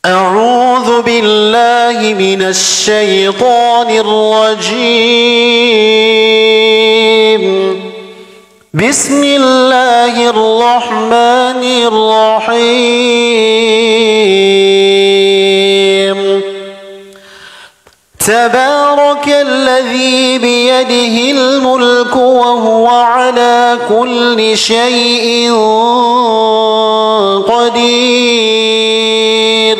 أعوذ بالله من الشيطان الرجيم. بسم الله الرحمن الرحيم. تبارك الذي بيده الملك وهو على كل شيء قدير.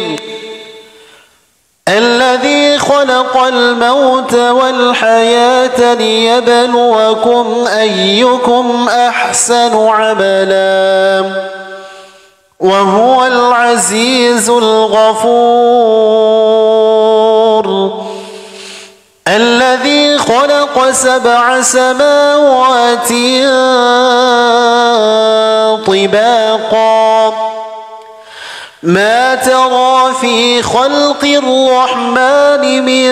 الذي خلق الموت والحياة ليبلوكم أيكم أحسن عملا وهو العزيز الغفور. الذي خلق 7 سماوات طباقا ما ترى في خلق الرحمن من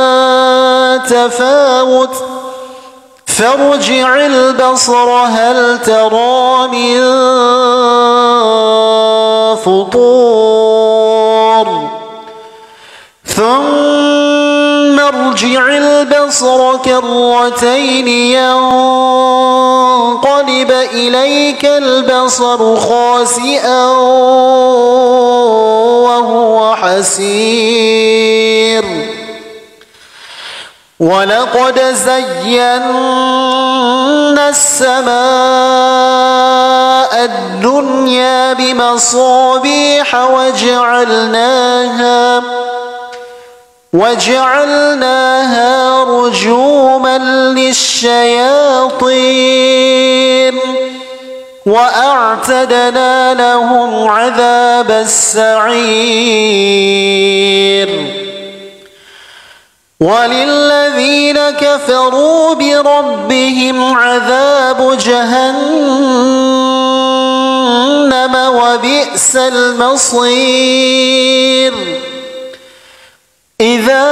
تفاوت فارجع البصر هل ترى من فطور ثم ارجع البصر كرتين ينقلب إليك البصر خاسئا وهو حسير. ولقد زينا السماء الدنيا بمصابيح وجعلناها رجوما للشياطين وأعتدنا لهم عذاب السعير. وللذين كفروا بربهم عذاب جهنم وبئس المصير. إذا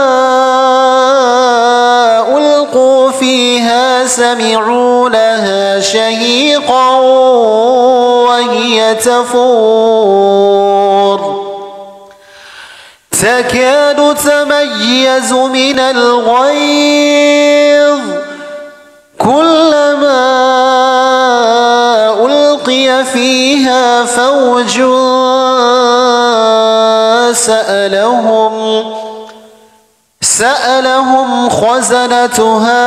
ألقوا فيها سمعوا لها شهيقا وهي تفور تكاد تميز من الغيظ كلما ألقي فيها فوج سألهم خزنتها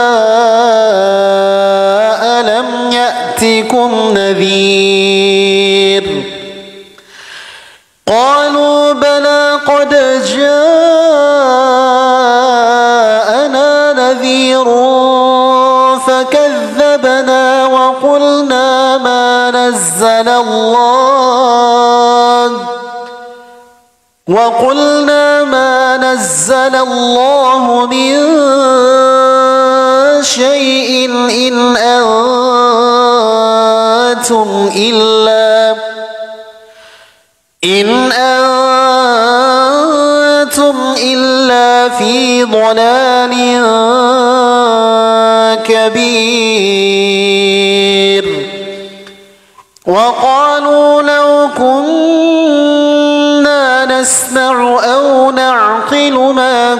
ألم يأتكم نذير قالوا بلى قد جاءنا نذير فكذبنا وقلنا ما نزل الله من شيء إن أنتم إلا في ضلال كبير. وقالوا لو كنا نسمع أو نعقل ما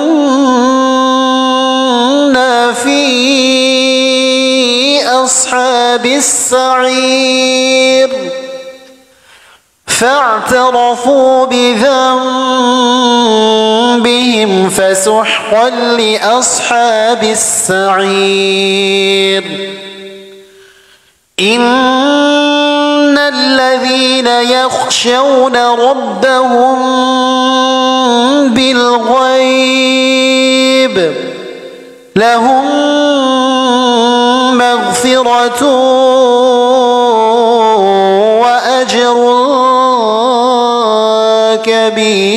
كنا في أصحاب السعير فاعترفوا بذنبهم فسحقا لأصحاب السعير. إن الذين يخشون ربهم بالغيب لهم مغفرة وأجر كبير.